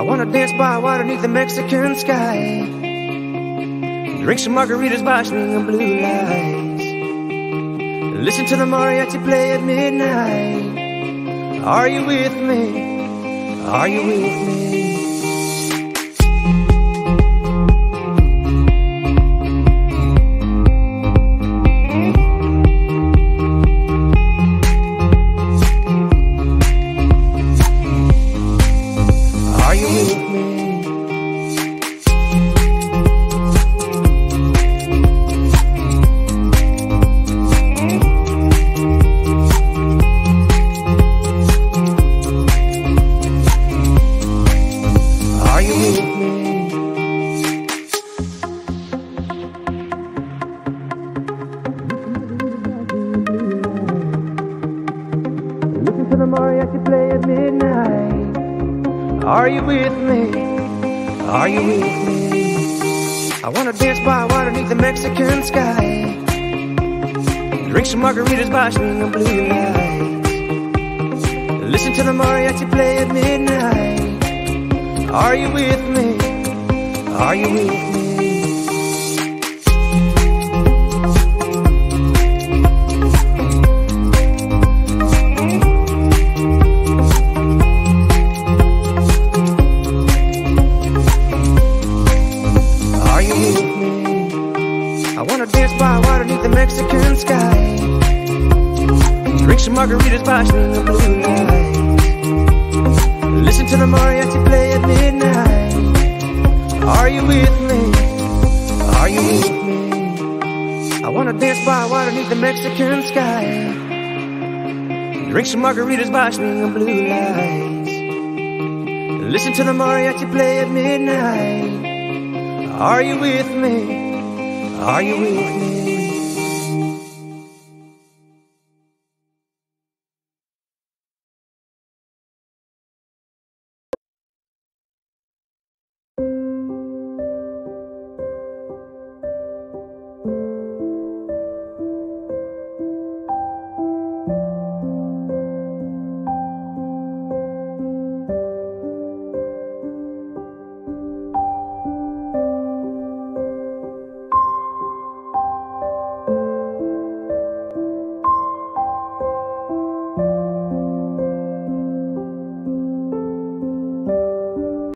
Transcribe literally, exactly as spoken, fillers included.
wanna dance by water beneath the Mexican sky, drink some margaritas by swinging blue lights, listen to the mariachi play at midnight. Are you with me? Are you with me? To the mariachi play at midnight. Are you with me? Are you with me? I wanna dance by water beneath the Mexican sky, drink some margaritas by swinging blue lights, listen to the mariachi play at midnight. Are you with me? Are you with me? I wanna dance by water beneath the Mexican sky, drink some margaritas by swinging blue lights, listen to the mariachi play at midnight. Are you with me? Are you with me? I wanna dance by water beneath the Mexican sky, drink some margaritas by swinging blue lights, listen to the mariachi play at midnight. Are you with me? Are you with me?